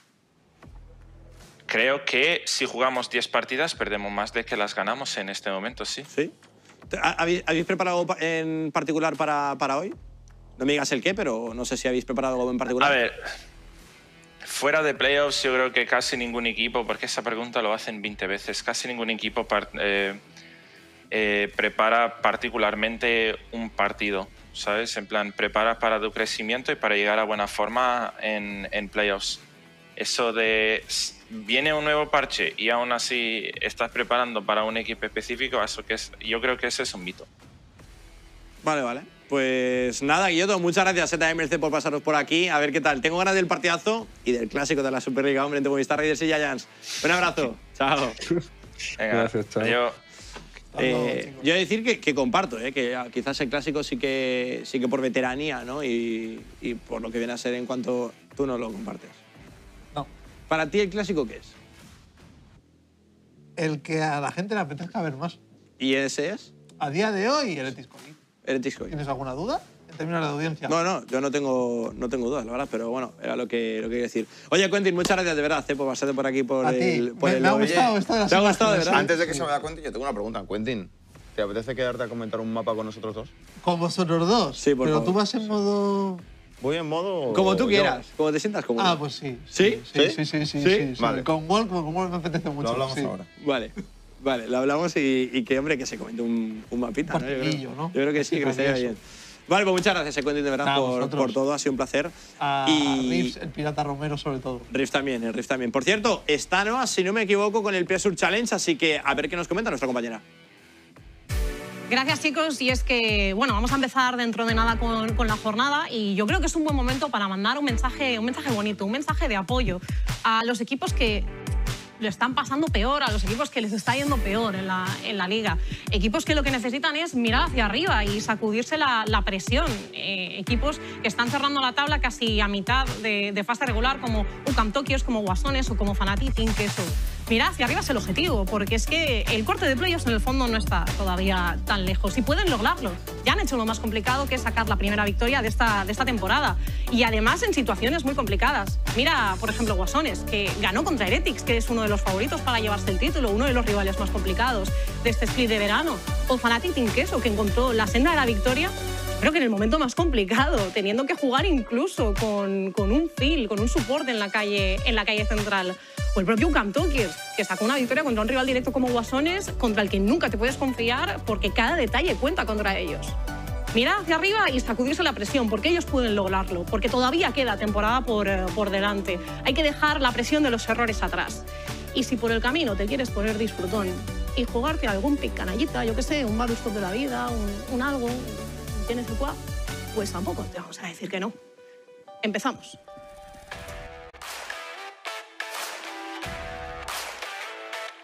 Creo que si jugamos 10 partidas, perdemos más de que las ganamos en este momento, sí. ¿Sí? ¿Habéis preparado en particular para hoy? No me digas el qué, pero no sé si habéis preparado algo en particular. A ver, fuera de playoffs yo creo que casi ningún equipo, porque esa pregunta lo hacen 20 veces, casi ningún equipo prepara particularmente un partido, ¿sabes? En plan, prepara para tu crecimiento y para llegar a buena forma en playoffs. Eso de viene un nuevo parche y aún así estás preparando para un equipo específico, eso que es, yo creo que ese es un mito. Vale. Pues nada, Guilloto, muchas gracias también, Melset, por pasaros por aquí. A ver qué tal. Tengo ganas del partidazo y del clásico de la Superliga, hombre, entre Movistar Raiders y Giants. Un abrazo. Chao. Venga, gracias, chao. Adiós. Yo he de decir que comparto, que quizás el clásico sí que por veteranía, ¿no? Y por lo que viene a ser en cuanto tú no lo compartes. No. ¿Para ti el clásico qué es? El que a la gente le apetezca ver más. ¿Y ese es? A día de hoy, el Etiscoí. ¿Tienes alguna duda en términos de audiencia? No, yo no tengo dudas, la verdad, pero bueno, era lo que quería decir. Oye, Quentin, muchas gracias de verdad por pasarte por aquí por el... Me ha gustado esto de las... ¿Te ha gustado, de verdad? Antes de que se me da Quentin, yo tengo una pregunta. Quentin, ¿te apetece quedarte a comentar un mapa con nosotros dos? ¿Con vosotros dos? Sí, por favor. Pero tú vas en modo... Voy en modo... Como tú quieras, como te sientas cómodo. Ah, pues sí. ¿Sí? Sí. Vale. Con Wall me apetece mucho. Lo hablamos ahora. Vale, lo hablamos y que, hombre, que se comente un mapita, ¿no? Yo creo que sí, que estaría bien. Vale, pues muchas gracias, Quentin, de verdad, por todo. Ha sido un placer. Y Riffs, el Pirata Romero, sobre todo. Riffs también. Por cierto, está Noah, si no me equivoco, con el Pressure Challenge, así que a ver qué nos comenta nuestra compañera. Gracias, chicos. Y es que, bueno, vamos a empezar dentro de nada con la jornada y yo creo que es un buen momento para mandar un mensaje bonito, un mensaje de apoyo a los equipos que lo están pasando peor, a los equipos que les está yendo peor en la liga. Equipos que lo que necesitan es mirar hacia arriba y sacudirse la presión. Equipos que están cerrando la tabla casi a mitad de fase regular, como UCAM Tokios, como Guasones o como Fnatic Team Queso. Mira, hacia arriba es el objetivo, porque es que el corte de playoffs en el fondo no está todavía tan lejos y pueden lograrlo. Ya han hecho lo más complicado, que es sacar la primera victoria de esta temporada. Y además en situaciones muy complicadas. Mira, por ejemplo, Guasones, que ganó contra Heretics, que es uno de los favoritos para llevarse el título, uno de los rivales más complicados de este split de verano. O Fnatic Team Queso, que encontró la senda de la victoria, creo que en el momento más complicado, teniendo que jugar incluso con un fill, con un support en la calle central. O el propio UCAM Tokios, que sacó una victoria contra un rival directo como Guasones, contra el que nunca te puedes confiar porque cada detalle cuenta contra ellos. Mirar hacia arriba y sacudirse la presión, porque ellos pueden lograrlo, porque todavía queda temporada por delante. Hay que dejar la presión de los errores atrás. Y si por el camino te quieres poner disfrutón y jugarte algún pick canallita, yo qué sé, un Barustop de la vida, un algo, tienes el cuá, pues tampoco te vamos a decir que no. Empezamos.